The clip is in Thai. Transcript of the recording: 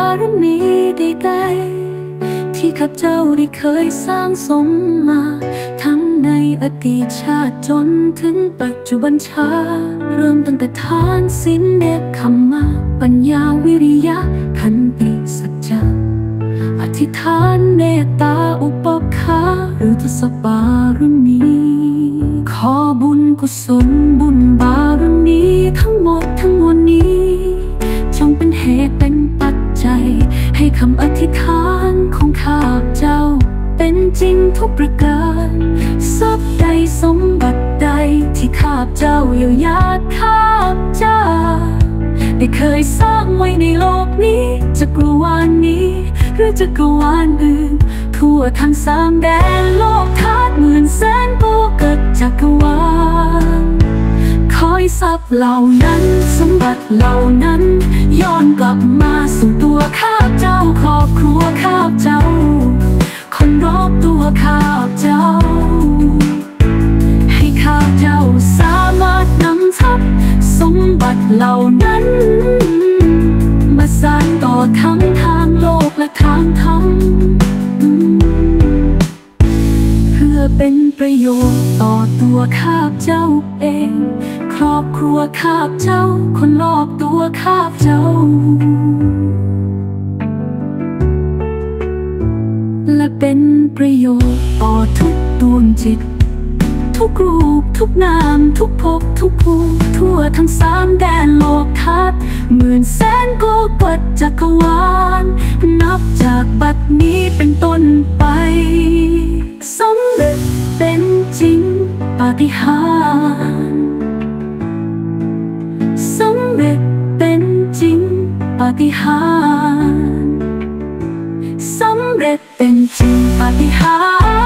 ารมีใดๆที่ข้าเจ้าได้เคยสร้างสมมาทั้งในอดีตชาติจนถึงปัจจุบันชาเริ่มตั้งแต่ทานศีลเนกขัมมาปัญญาวิริยะขันติสัจจะอธิษฐานเมตตาอุปคาหรือทศบารมีขอบุญกุศลบุญบารมีทั้งหมดทั้งมวลนี้จงเป็นเหตุเป็นปัจจัยให้คำอธิษฐานของข้าเจ้าเป็นจริงทุกประการทรัพย์ใดสมบัติใดที่ข้าเจ้าเยียวยาข้าเจ้าได้เคยสร้างไว้ในโลกนี้จักรวาลนี้หรือจักรวาลอื่นทั่วทั้งสามแดนโลกธาตุหมื่นแสนโบกฎจักรวาลขอให้ทรัพย์เหล่านั้นสมบัติเหล่านั้นย้อนกลับมาสู่ตัวข้าเจ้าครอบครัวข้าเจ้าคนรอบตัวข้าเจ้าให้ข้าเจ้าสามารถนำทรัพย์สมบัติเหล่านั้นมาสานต่อทั้งทางโลกและทางธรรมเพื่อเป็นประโยชน์ต่อตัวข้าเจ้าเองครอบครัวข้าเจ้าคนรอบตัวข้าเจ้าและเป็นประโยชน์ต่อทุกดวงจิตทุกรูปทุกนามทุกภพทุกภูมิทั่วทั้งสามแดนโลกธาตุหมื่นแสนโกกฎจักรวาลนับจากบัดนี้เป็นต้นไปสำเร็จเป็นจริงปาฏิหาริย์สำเร็จเป็นจริงปาฏิหาริย์สำเร็จเป็นจริงปาฏิหาริย์